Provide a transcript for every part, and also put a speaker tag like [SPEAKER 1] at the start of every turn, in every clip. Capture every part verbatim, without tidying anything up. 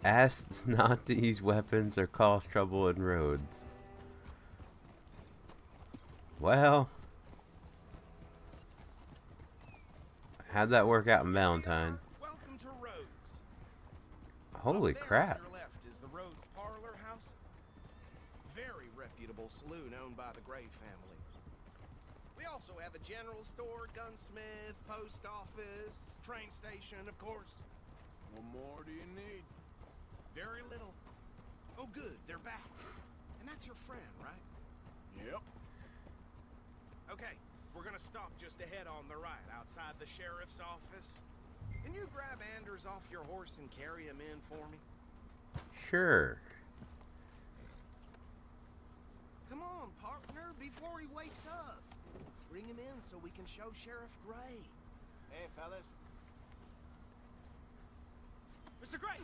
[SPEAKER 1] Asked not to use weapons or cause trouble in roads. Well, how'd that work out in Valentine?
[SPEAKER 2] Welcome to Rhodes.
[SPEAKER 1] Holy
[SPEAKER 2] Over there
[SPEAKER 1] crap.
[SPEAKER 2] on your left is the Rhodes Parlor House. Very reputable saloon owned by the Gray family. We also have a general store, gunsmith, post office, train station, of course.
[SPEAKER 3] What more do you need?
[SPEAKER 2] Very little. Oh good, they're back. And that's your friend, right?
[SPEAKER 3] Yep.
[SPEAKER 2] Okay, we're gonna stop just ahead on the right, outside the sheriff's office. Can you grab Anders off your horse and carry him in for me?
[SPEAKER 1] Sure.
[SPEAKER 2] Come on, partner, before he wakes up. Bring him in so we can show Sheriff Gray.
[SPEAKER 4] Hey, fellas.
[SPEAKER 2] Mister Gray!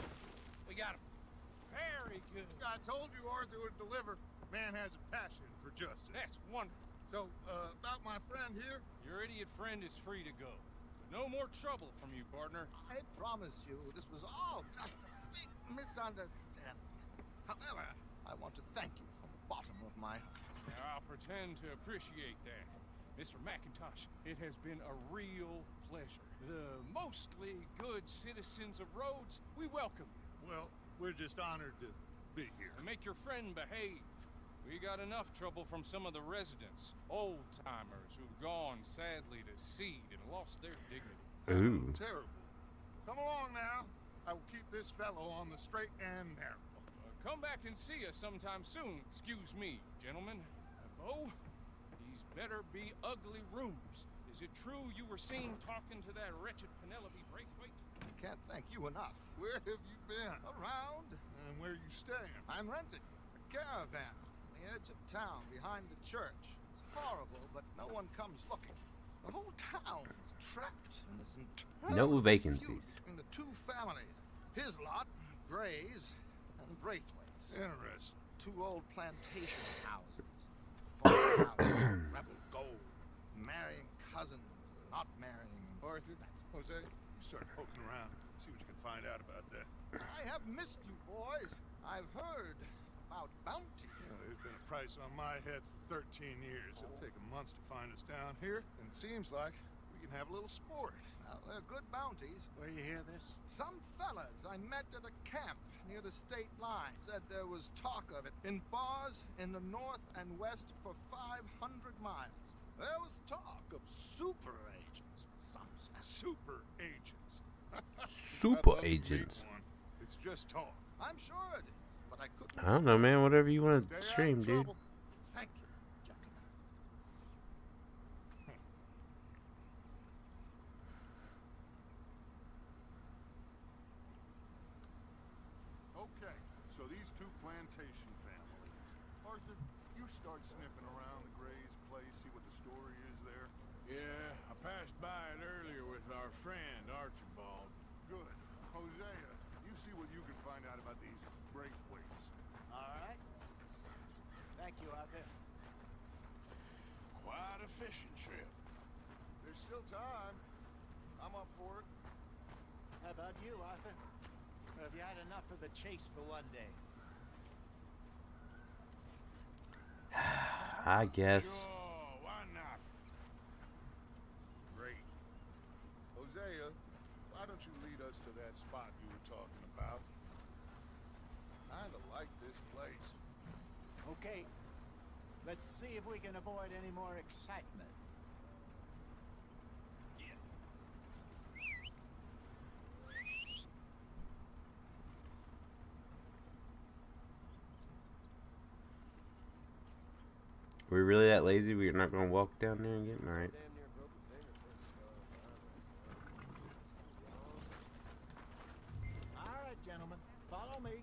[SPEAKER 2] We got him. Very good.
[SPEAKER 3] I told you Arthur would deliver. Man has a passion for justice.
[SPEAKER 5] That's wonderful.
[SPEAKER 3] So, uh, about my friend here?
[SPEAKER 5] Your idiot friend is free to go. No more trouble from you, partner.
[SPEAKER 4] I promise you, this was all just a big misunderstanding. However, I want to thank you from the bottom of my heart.
[SPEAKER 5] Now, I'll pretend to appreciate that. Mister McIntosh, it has been a real pleasure. The mostly good citizens of Rhodes, we welcome you.
[SPEAKER 3] Well, we're just honored to be here.
[SPEAKER 5] And make your friend behave. We got enough trouble from some of the residents, old-timers who've gone, sadly, to seed and lost their dignity.
[SPEAKER 1] Ooh.
[SPEAKER 3] Terrible. Come along now. I will keep this fellow on the straight and narrow.
[SPEAKER 5] Uh, come back and see us sometime soon. Excuse me, gentlemen. Uh, Bo, these better be ugly rumors. Is it true you were seen talking to that wretched Penelope Braithwaite?
[SPEAKER 4] I can't thank you enough.
[SPEAKER 3] Where have you been?
[SPEAKER 4] Around,
[SPEAKER 3] And where are you staying?
[SPEAKER 4] I'm renting a caravan on the edge of town behind the church. It's horrible, but no one comes looking. The whole town is trapped in this
[SPEAKER 1] No
[SPEAKER 4] internal
[SPEAKER 1] vacancies.
[SPEAKER 4] feud between the two families. His lot, Gray's, and Braithwaite's.
[SPEAKER 3] Interesting.
[SPEAKER 4] Two old plantation houses. Farmhouse, rebel gold. Marrying cousins, or not marrying.
[SPEAKER 3] Arthur, Jose, you start poking around. See what you can find out about that.
[SPEAKER 4] I have missed you, boys. I've heard about bounty.
[SPEAKER 3] You know, there's been a price on my head for thirteen years. It'll take 'em months to find us down here, and it seems like we can have a little sport.
[SPEAKER 4] Well, they're good bounties.
[SPEAKER 6] Where you hear this?
[SPEAKER 4] Some fellas I met at a camp near the state line said there was talk of it in bars in the north and west for five hundred miles. There was talk of super agents. Some said.
[SPEAKER 3] Super agents.
[SPEAKER 1] Super
[SPEAKER 3] I'd love to meet
[SPEAKER 1] agents.
[SPEAKER 3] one. It's just talk.
[SPEAKER 4] I'm sure it is, but I couldn't.
[SPEAKER 1] I don't know, man. Whatever you want
[SPEAKER 3] Stay
[SPEAKER 1] to
[SPEAKER 3] out of
[SPEAKER 1] stream, dude.
[SPEAKER 3] trouble.
[SPEAKER 4] Thank you, gentlemen.
[SPEAKER 3] Okay, so these two plantation families. Arthur, you start sniffing around the Gray's place, see what the story is there.
[SPEAKER 7] Yeah, I passed by it earlier with our friend, Archibald.
[SPEAKER 3] Good. Hosea, you see what you can find out about these Braithwaites.
[SPEAKER 6] All right. Thank you, Arthur.
[SPEAKER 7] Quite a fishing trip.
[SPEAKER 3] There's still time. I'm up for it.
[SPEAKER 6] How about you, Arthur? Or have you had enough of the chase for one day?
[SPEAKER 1] I guess.
[SPEAKER 7] Sure, why not?
[SPEAKER 3] Great. Hosea, why don't you lead us to that spot you were talking about? Kinda like this place.
[SPEAKER 6] Okay. Let's see if we can avoid any more excitement.
[SPEAKER 1] We're really that lazy? We're not gonna walk down there and get them right.
[SPEAKER 6] All right, gentlemen. Follow me.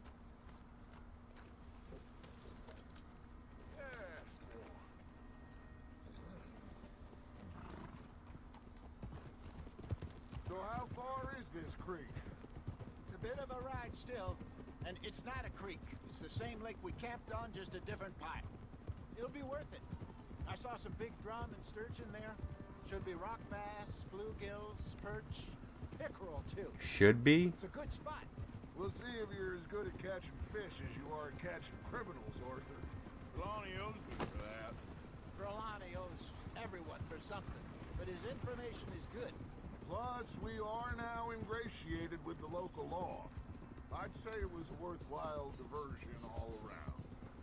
[SPEAKER 3] So how far is this creek?
[SPEAKER 6] It's a bit of a ride still. And it's not a creek. It's the same lake we camped on, just a different pipe. It'll be worth it. I saw some big drum and sturgeon there. Should be rock bass, bluegills, perch, pickerel too.
[SPEAKER 1] Should be?
[SPEAKER 6] It's a good spot.
[SPEAKER 3] We'll see if you're as good at catching fish as you are at catching criminals, Arthur.
[SPEAKER 7] Lonnie owes me for that.
[SPEAKER 6] Trelawney owes everyone for something, but his information is good.
[SPEAKER 3] Plus, we are now ingratiated with the local law. I'd say it was a worthwhile diversion all around.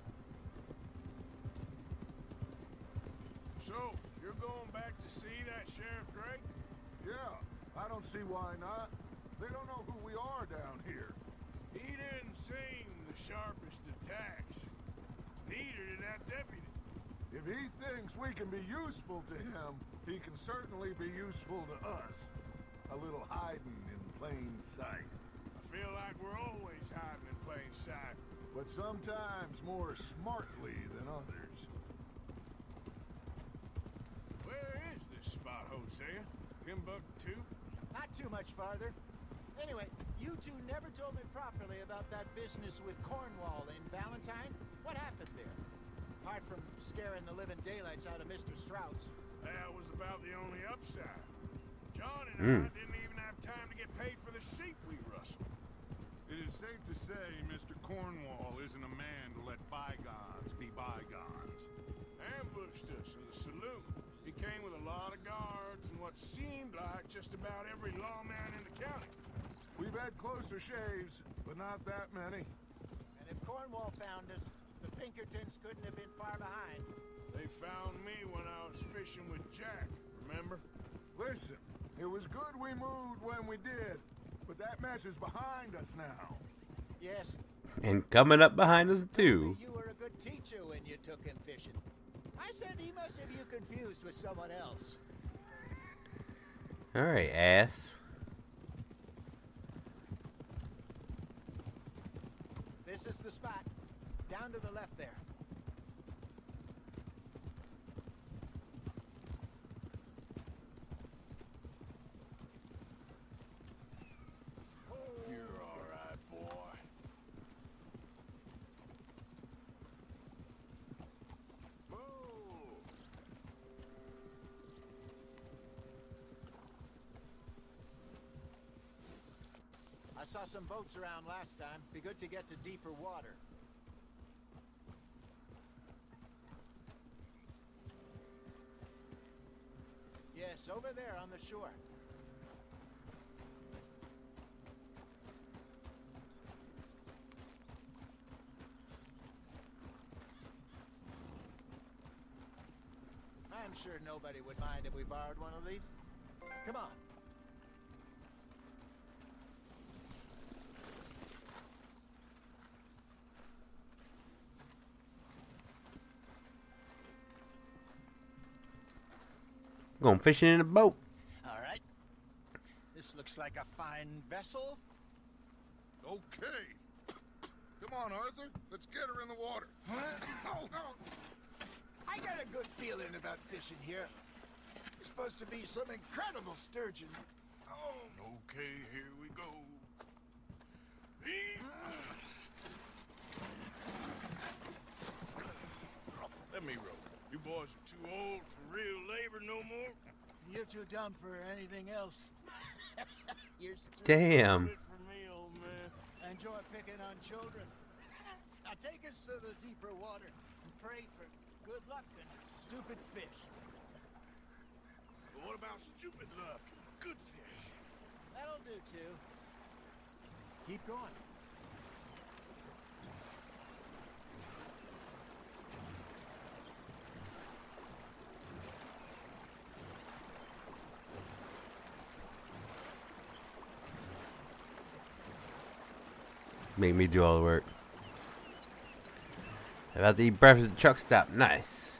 [SPEAKER 7] So, you're going back to see that Sheriff Gray?
[SPEAKER 3] Yeah, I don't see why not. They don't know who we are down here.
[SPEAKER 7] He didn't seem the sharpest of tacks. Neither did that deputy.
[SPEAKER 3] If he thinks we can be useful to him, he can certainly be useful to us. A little hiding in plain sight.
[SPEAKER 7] I feel like we're always hiding in plain sight.
[SPEAKER 3] But sometimes more smartly than others.
[SPEAKER 7] Where is this spot, Hosea? Timbuktu?
[SPEAKER 6] Not too much farther. Anyway, you two never told me properly about that business with Cornwall in Valentine. What happened there? Apart from scaring the living daylights out of Mister Strauss.
[SPEAKER 7] That was about the only upside. John and
[SPEAKER 1] Mm.
[SPEAKER 7] I didn't even have time to get paid for the sheep we rustled.
[SPEAKER 3] It is safe to say Mister Cornwall isn't a man to let bygones be bygones.
[SPEAKER 7] Ambushed us in the saloon. He came with a lot of guards and what seemed like just about every lawman in the county.
[SPEAKER 3] We've had closer shaves, but not that many.
[SPEAKER 6] And if Cornwall found us, the Pinkertons couldn't have been far behind.
[SPEAKER 7] They found me when I was fishing with Jack, remember?
[SPEAKER 3] Listen, it was good we moved when we did, but that mess is behind us now.
[SPEAKER 6] Yes.
[SPEAKER 1] And coming up behind us too.
[SPEAKER 6] You were a good teacher when you took him fishing. I said he must have you confused with someone else.
[SPEAKER 1] Alright, ass.
[SPEAKER 6] This is the spot. Down to the left there.
[SPEAKER 7] You're all right, boy.
[SPEAKER 6] I saw some boats around last time. Be good to get to deeper water. Yes, over there on the shore. I'm sure nobody would mind if we borrowed one of these. Come on.
[SPEAKER 1] Going fishing in a boat.
[SPEAKER 6] All right. This looks like a fine vessel.
[SPEAKER 3] Okay. Come on, Arthur. Let's get her in the water.
[SPEAKER 6] Oh, oh. I got a good feeling about fishing here. It's supposed to be some incredible sturgeon. Oh.
[SPEAKER 7] Okay, here we go. Heave. Let me row. You boys are too old for real labor no more.
[SPEAKER 6] You're too dumb for anything else. You're
[SPEAKER 1] Damn.
[SPEAKER 7] Good for me, old man.
[SPEAKER 6] Enjoy picking on children. Now take us to the deeper water and pray for good luck and stupid fish.
[SPEAKER 7] But what about stupid luck and good fish?
[SPEAKER 6] That'll do too. Keep going.
[SPEAKER 1] Make me do all the work. About to eat breakfast at the truck stop. Nice.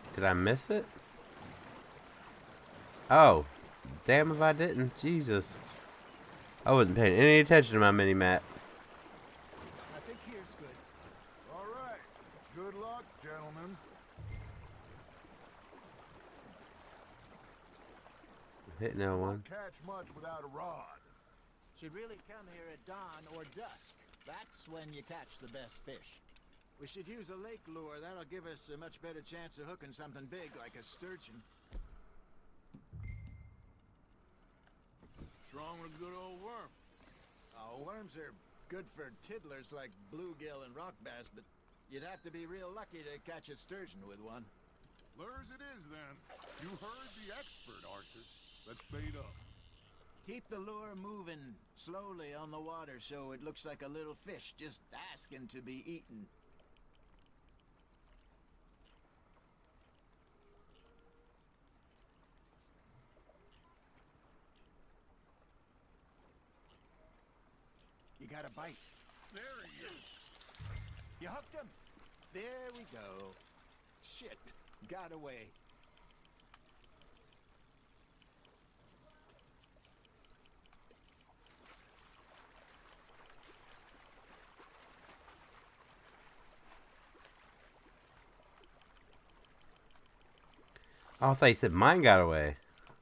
[SPEAKER 1] Did I miss it? Oh, damn if I didn't. Jesus. I wasn't paying any attention to my mini-map.
[SPEAKER 6] I think here's good.
[SPEAKER 3] All right. Good luck, gentlemen.
[SPEAKER 1] Hitting L one.
[SPEAKER 3] Catch much without a rod.
[SPEAKER 6] Should really come here at dawn or dusk. That's when you catch the best fish. We should use a lake lure. That'll give us a much better chance of hooking something big like a sturgeon.
[SPEAKER 7] What's wrong with a good old worm?
[SPEAKER 6] Oh, worms are good for tiddlers like bluegill and rock bass, but you'd have to be real lucky to catch a sturgeon with one.
[SPEAKER 3] Lures it is, then. You heard the expert, Arthur. Let's bait up.
[SPEAKER 6] Keep the lure moving slowly on the water so it looks like a little fish just asking to be eaten. You got a bite.
[SPEAKER 3] There he is.
[SPEAKER 6] You hooked him. There we go. Shit. Got away.
[SPEAKER 1] Oh, I thought you said mine got away.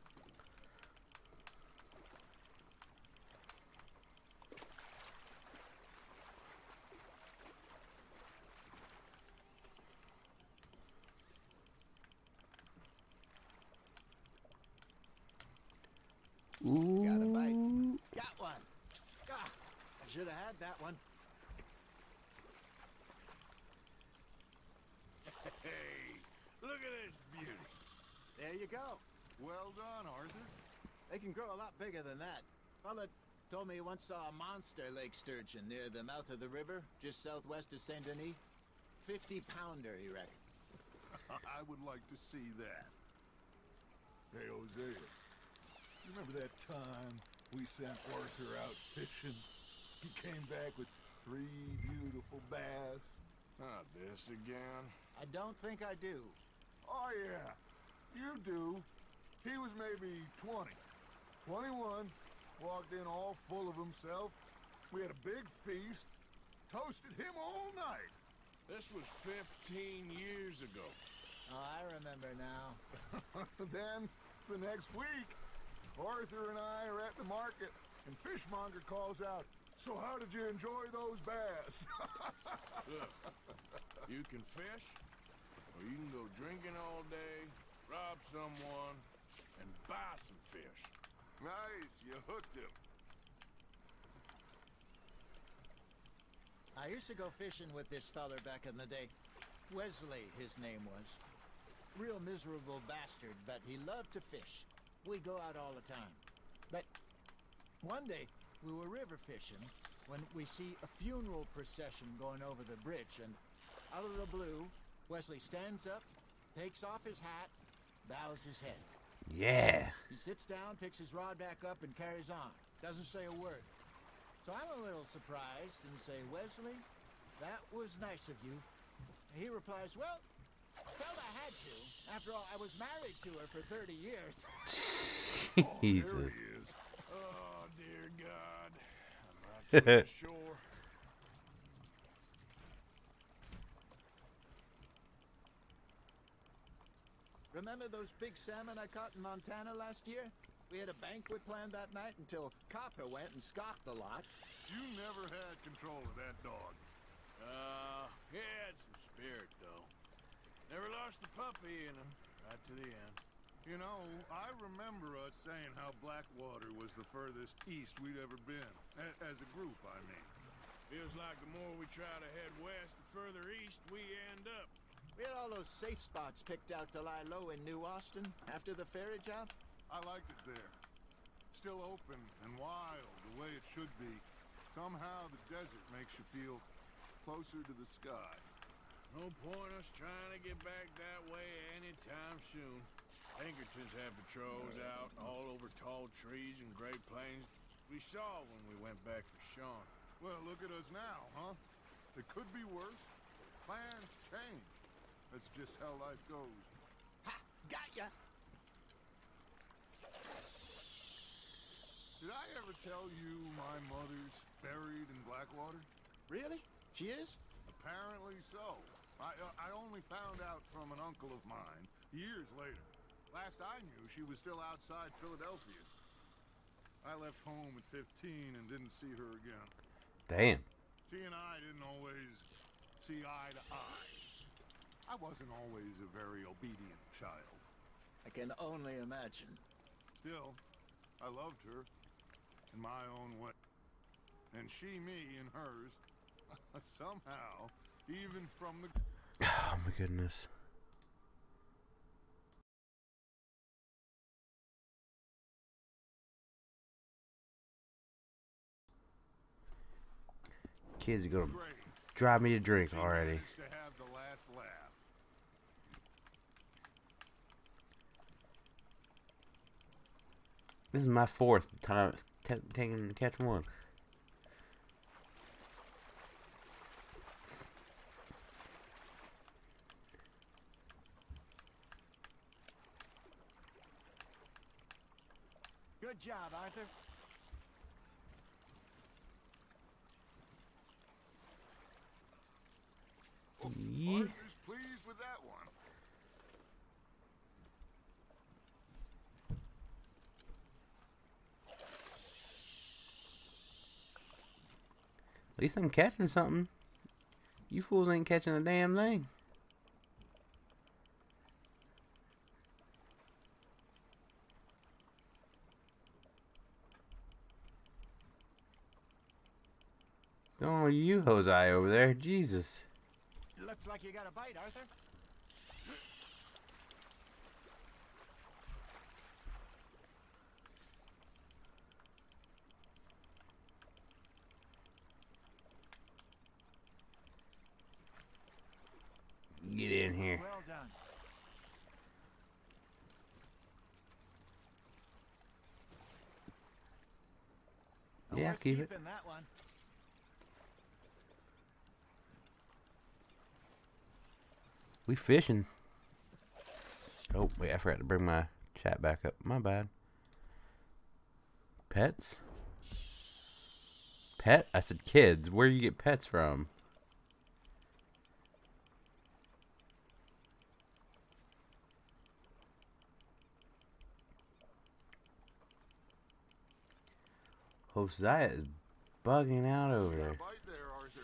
[SPEAKER 1] Ooh.
[SPEAKER 6] Got a bite. Got one. Ah, I should have had that one.
[SPEAKER 7] Hey, look at this beauty.
[SPEAKER 6] There you go.
[SPEAKER 3] Well done, Arthur.
[SPEAKER 6] They can grow a lot bigger than that. Fella told me he once saw a monster lake sturgeon near the mouth of the river, just southwest of Saint Denis. Fifty pounder, he reckoned.
[SPEAKER 3] I would like to see that. Hey, Hosea. Remember that time we sent Arthur out fishing? He came back with three beautiful bass.
[SPEAKER 7] Not this again.
[SPEAKER 6] I don't think I do.
[SPEAKER 3] Oh, yeah. You do. He was maybe twenty. twenty-one. Walked in all full of himself. We had a big feast. Toasted him all night.
[SPEAKER 7] This was fifteen years ago.
[SPEAKER 6] Oh, I remember now.
[SPEAKER 3] Then, the next week, Arthur and I are at the market, and Fishmonger calls out, "So how did you enjoy those bass?"
[SPEAKER 7] Look, you can fish, or you can go drinking all day, rob someone, and buy some fish.
[SPEAKER 3] Nice, you hooked him.
[SPEAKER 6] I used to go fishing with this feller back in the day. Wesley, his name was. Real miserable bastard, but he loved to fish. We'd go out all the time. But one day, we were river fishing when we see a funeral procession going over the bridge, and out of the blue, Wesley stands up, takes off his hat, bows his head.
[SPEAKER 1] Yeah.
[SPEAKER 6] He sits down, picks his rod back up, and carries on. Doesn't say a word. So I'm a little surprised and say, "Wesley, that was nice of you." He replies, "Well, felt I had to. After all, I was married to her for thirty years.
[SPEAKER 1] Jesus.
[SPEAKER 3] There he is.
[SPEAKER 7] Oh, dear God. I'm right ashore.
[SPEAKER 6] Remember those big salmon I caught in Montana last year? We had a banquet planned that night until Copper went and scoffed a lot.
[SPEAKER 3] You never had control of that dog.
[SPEAKER 7] Uh, he had some spirit, though. Never lost the puppy in him, right to the end.
[SPEAKER 3] You know, I remember us saying how Blackwater was the furthest east we'd ever been. A as a group, I mean.
[SPEAKER 7] Feels like the more we try to head west, the further east we end up.
[SPEAKER 6] We had all those safe spots picked out to lie low in New Austin after the ferry job.
[SPEAKER 3] I liked it there. Still open and wild, the way it should be. Somehow the desert makes you feel closer to the sky.
[SPEAKER 7] No point us trying to get back that way anytime soon. Pinkertons have patrols out all over tall trees and Great Plains. We saw when we went back for Sean.
[SPEAKER 3] Well, look at us now, huh? It could be worse. Plans change. That's just how life goes.
[SPEAKER 6] Got ya.
[SPEAKER 3] Did I ever tell you my mother's buried in Blackwater?
[SPEAKER 6] Really? She is?
[SPEAKER 3] Apparently so. I, uh, I only found out from an uncle of mine years later. Last I knew, she was still outside Philadelphia. I left home at fifteen and didn't see her again.
[SPEAKER 1] Damn.
[SPEAKER 3] She and I didn't always see eye to eye. I wasn't always a very obedient child.
[SPEAKER 6] I can only imagine.
[SPEAKER 3] Still, I loved her in my own way. And she me in hers. Somehow, even from the...
[SPEAKER 1] Oh my goodness. Kids are gonna drive me to drink already.
[SPEAKER 3] To have the last laugh.
[SPEAKER 1] This is my fourth time taking catch one.
[SPEAKER 6] Good job, Arthur.
[SPEAKER 1] Yeah.
[SPEAKER 3] Arthur's pleased with that one.
[SPEAKER 1] At least I'm catching something. You fools ain't catching a damn thing. Oh, you Hosea over there. Jesus.
[SPEAKER 6] Looks like you got a bite, Arthur.
[SPEAKER 1] Get in here.
[SPEAKER 6] Well done.
[SPEAKER 1] Yeah,
[SPEAKER 6] Worth
[SPEAKER 1] keep it.
[SPEAKER 6] keeping that one.
[SPEAKER 1] We fishing. Oh, wait, I forgot to bring my chat back up. My bad. Pets? Pet? I said kids. Where do you get pets from? Hosea is bugging out over
[SPEAKER 3] Got a
[SPEAKER 1] there.
[SPEAKER 3] bite there, Arthur.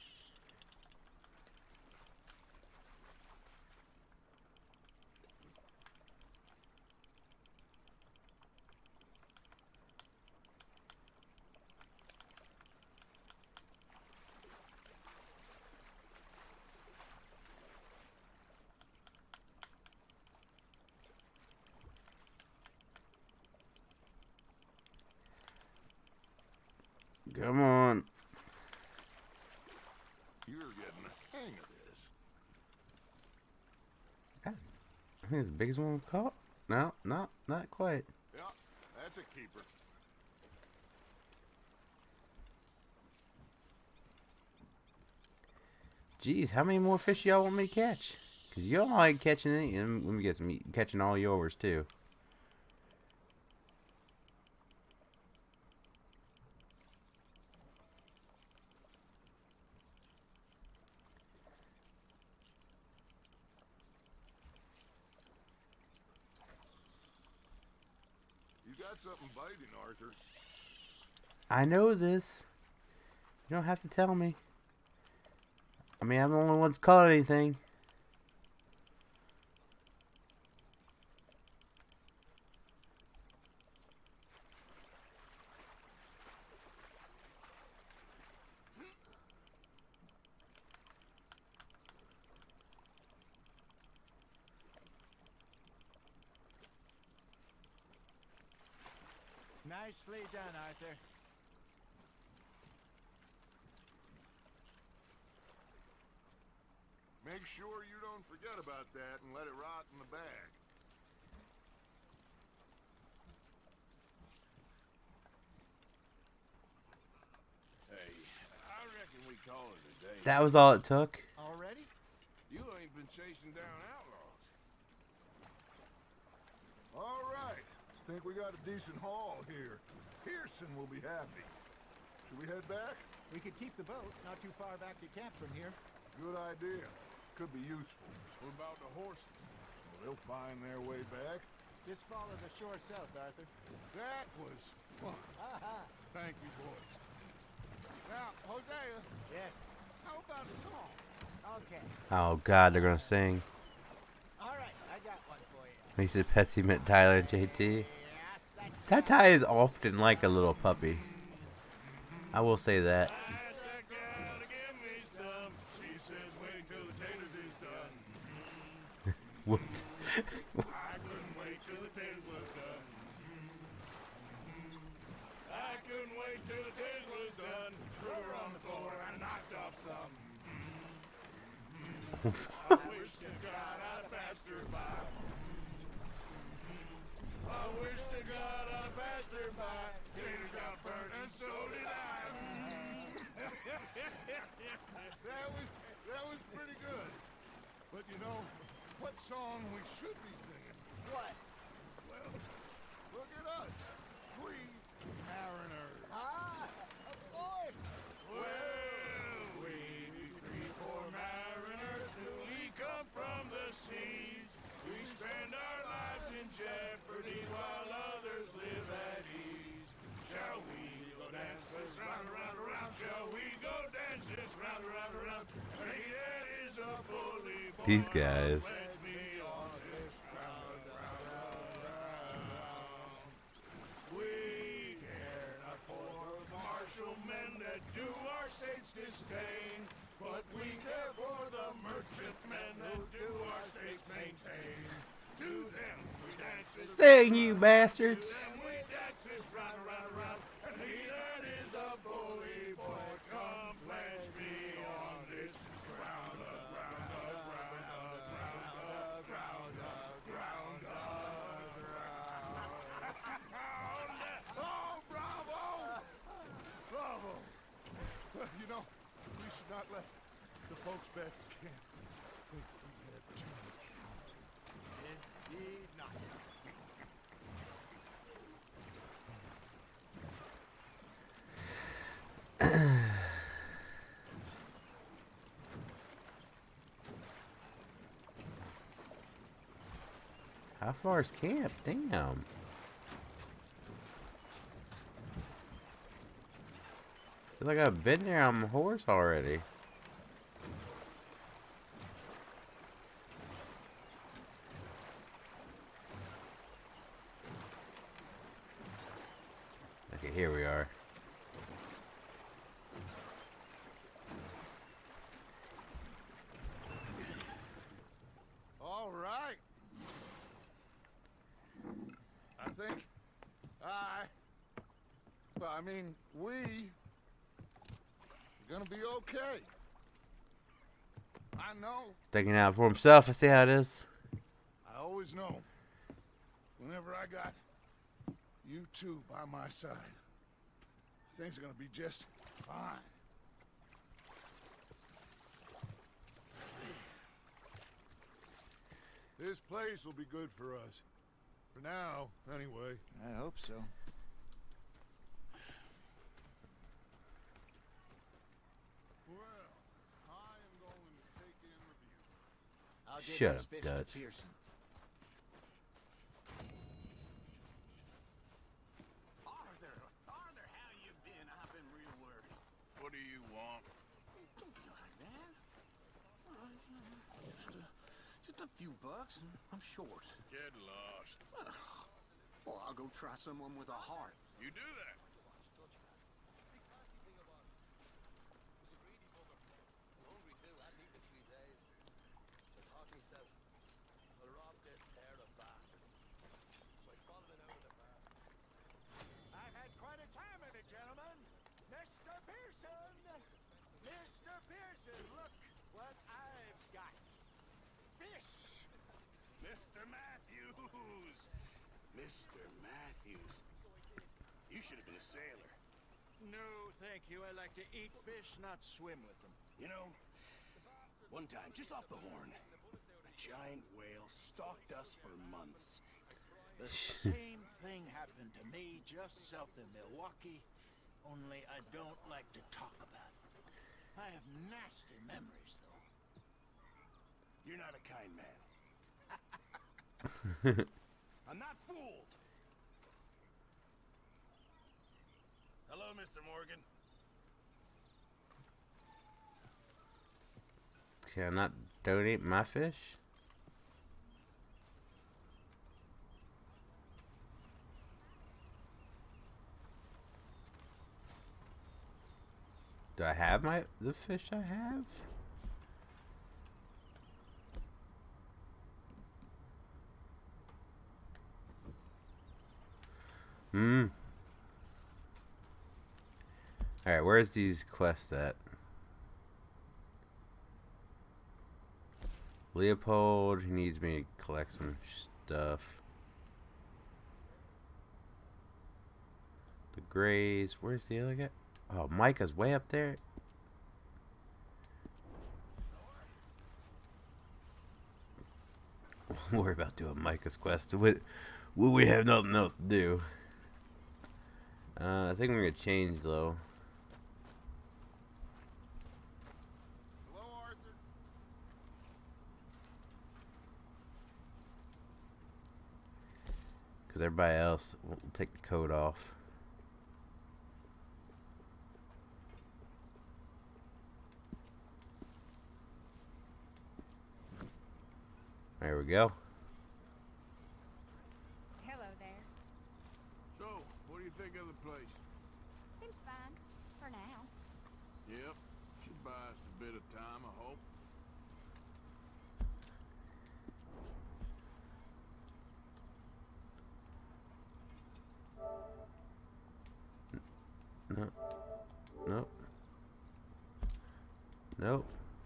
[SPEAKER 1] Come on.
[SPEAKER 3] You're getting the hang of this.
[SPEAKER 1] That's, I think it's the biggest one we've caught. No, no, not quite.
[SPEAKER 3] Yeah, that's a keeper.
[SPEAKER 1] Jeez, how many more fish y'all want me to catch? Because y'all like catching any. and Let me get some catching all yours too.
[SPEAKER 3] You got something biting, Arthur.
[SPEAKER 1] I know this. You don't have to tell me. I mean, I'm the only one that's caught anything.
[SPEAKER 6] Nicely done, Arthur.
[SPEAKER 3] Make sure you don't forget about that and let it rot in the bag.
[SPEAKER 7] Hey, I reckon we call it a day.
[SPEAKER 1] That was all it took.
[SPEAKER 6] Already?
[SPEAKER 7] You ain't been chasing down outlaws.
[SPEAKER 3] All right. Think we got a decent haul here. Pearson will be happy. Should we head back?
[SPEAKER 6] We could keep the boat not too far back to camp from here.
[SPEAKER 3] Good idea. Could be useful.
[SPEAKER 7] What about the horses?
[SPEAKER 3] Well, they'll find their way back.
[SPEAKER 6] Just follow the shore south, Arthur.
[SPEAKER 7] That was fun.
[SPEAKER 6] Aha!
[SPEAKER 7] Thank you, boys. Now, Hosea,
[SPEAKER 6] Yes.
[SPEAKER 7] how about a song?
[SPEAKER 6] Okay.
[SPEAKER 1] Oh God, they're gonna sing.
[SPEAKER 6] All right, I got one for you.
[SPEAKER 1] He said Petsy met Tyler and J T.
[SPEAKER 6] Yes, that
[SPEAKER 1] That Ty is often like a little puppy. I will say that.
[SPEAKER 7] Ask that gal to give me some. She says wait till the taters is done.
[SPEAKER 1] What?
[SPEAKER 7] I couldn't wait till the taters was done. I couldn't wait till the taters was done. Threw her on the floor and knocked off some. I wish to God I'd passed her by. I wish to God I'd passed her by. Taters got burnt and so did I. that was that was pretty good. But you know what song we should be singing?
[SPEAKER 6] What?
[SPEAKER 7] Well, look at us, three mariners.
[SPEAKER 6] Ah, of course.
[SPEAKER 7] Well, we three poor mariners, newly come from the seas. We spend our lives in jeopardy while others live at ease. Shall we go dance this round, around, around? Shall we go dance this round, around, around? Hey, that is a bully boy.
[SPEAKER 1] These guys.
[SPEAKER 7] Let's be on this round, round, round, round. We care not for martial men that do our state's disdain, but we care for the merchantmen that do our state's maintain. To them we dance this
[SPEAKER 1] Sing, you bastards.
[SPEAKER 7] to them we dance this round, round, round. And he that is a bully boy, come pledge me on this ground, uh, ground, uh, ground, uh, ground, uh, ground, uh, ground, uh, ground. Oh, bravo! Bravo! Well, you know, we should not let the folks back at camp think we had too much fun.
[SPEAKER 6] Indeed not.
[SPEAKER 1] How far is camp? Damn. Feel like I've been there on my horse already. Okay, here we are.
[SPEAKER 3] All right. I think I, well, I mean, we are gonna be okay. I know.
[SPEAKER 1] Thinking out for himself. I see how it is.
[SPEAKER 3] I always know. Whenever I got you two by my side, things are gonna be just fine. This place will be good for us. For now, anyway.
[SPEAKER 6] I hope so.
[SPEAKER 3] Well, I am going to take in review.
[SPEAKER 6] I'll give
[SPEAKER 1] Shut
[SPEAKER 6] this
[SPEAKER 1] up,
[SPEAKER 6] fish
[SPEAKER 1] Dutch.
[SPEAKER 6] to Pearson.
[SPEAKER 8] Arthur, Arthur, how you been? I've been real worried.
[SPEAKER 7] What do you want?
[SPEAKER 8] Don't be like that. All right, just a, just a few bucks. And I'm short.
[SPEAKER 7] Get lost.
[SPEAKER 8] Well, I'll go try someone with a heart.
[SPEAKER 7] You do that.
[SPEAKER 6] I've had quite a time of it, gentlemen. Mister Pearson! Mister Pearson, look what I've got. Fish!
[SPEAKER 7] Mister Matthews!
[SPEAKER 8] Mister Matthews. You should have been a sailor.
[SPEAKER 6] No, thank you. I like to eat fish, not swim with them.
[SPEAKER 8] You know, one time, just off the horn, a giant whale stalked us for months.
[SPEAKER 6] The same thing happened to me just south of Milwaukee, only I don't like to talk about it. I have nasty memories, though.
[SPEAKER 7] You're not a kind man.
[SPEAKER 2] I'm not fooled.
[SPEAKER 7] Hello, Mister Morgan.
[SPEAKER 1] Can I not donate my fish? Do I have my the fish I have? Hmm. Alright, where's these quests at? Leopold, he needs me to collect some stuff. The Grays, where's the other guy? Oh, Micah's way up there. Don't worry about doing Micah's quest. We, we have nothing else to do. Uh, I think we're gonna change though.
[SPEAKER 4] Hello, Arthur.
[SPEAKER 1] Because everybody else will take the coat off. There we go.
[SPEAKER 9] Hello there.
[SPEAKER 7] So, what do you think of the place?
[SPEAKER 9] Seems fine. For now.
[SPEAKER 7] Yep. Should buy us a bit of time, I hope.
[SPEAKER 1] Nope. Nope. Nope.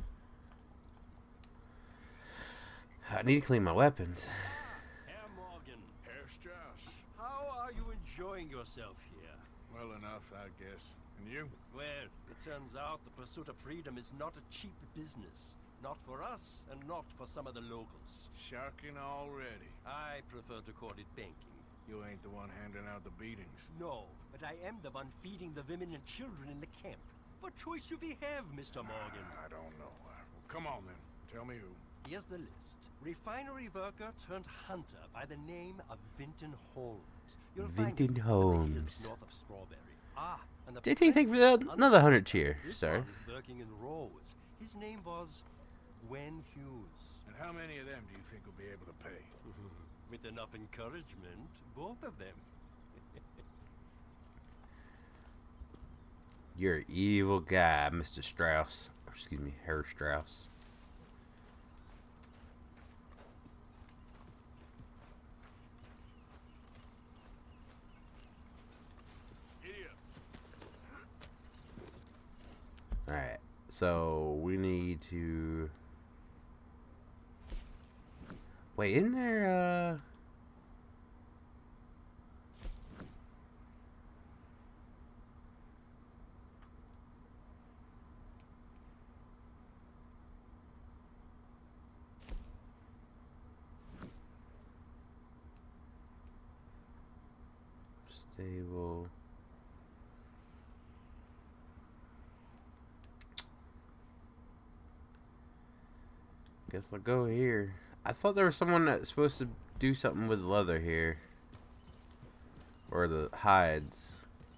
[SPEAKER 1] I need to clean my weapons.
[SPEAKER 10] Herr Morgan,
[SPEAKER 7] Herr Strauss.
[SPEAKER 10] how are you enjoying yourself here?
[SPEAKER 7] Well enough, I guess. And you?
[SPEAKER 10] Well, it turns out the pursuit of freedom is not a cheap business. Not for us, and not for some of the locals.
[SPEAKER 7] Sharking already.
[SPEAKER 10] I prefer to call it banking.
[SPEAKER 7] You ain't the one handing out the beatings.
[SPEAKER 10] No, but I am the one feeding the women and children in the camp. What choice do we have, Mister Morgan?
[SPEAKER 7] I don't know. Uh, well, come on then. Tell me who.
[SPEAKER 10] Here's the list. Refinery worker turned hunter by the name of Vinton Holmes. You'll find
[SPEAKER 1] Vinton
[SPEAKER 10] him in the
[SPEAKER 1] Holmes.
[SPEAKER 10] hills north of Strawberry. Ah, and the
[SPEAKER 1] Did he think for that? Another hundred cheer,
[SPEAKER 10] This
[SPEAKER 1] sir.
[SPEAKER 10] one working in Rhodes. His name was Gwen Hughes.
[SPEAKER 7] And how many of them do you think will be able to pay?
[SPEAKER 10] With enough encouragement, both of them.
[SPEAKER 1] You're an evil guy, Mister Strauss. Or excuse me, Herr Strauss.
[SPEAKER 7] Idiot.
[SPEAKER 1] Alright, so we need to... Wait, isn't there, uh... stable... Guess I'll go here. I thought there was someone that's supposed to do something with leather here. Or the hides.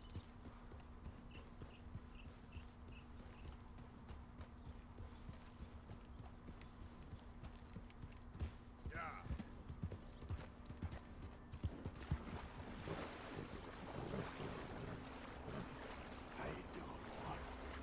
[SPEAKER 7] Yeah.
[SPEAKER 8] How you doing, boy?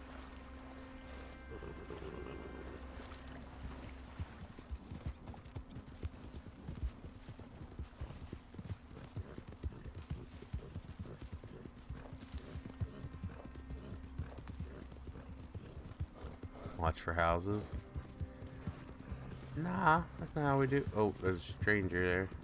[SPEAKER 1] Watch for houses. Nah, that's not how we do. Oh, there's a stranger there.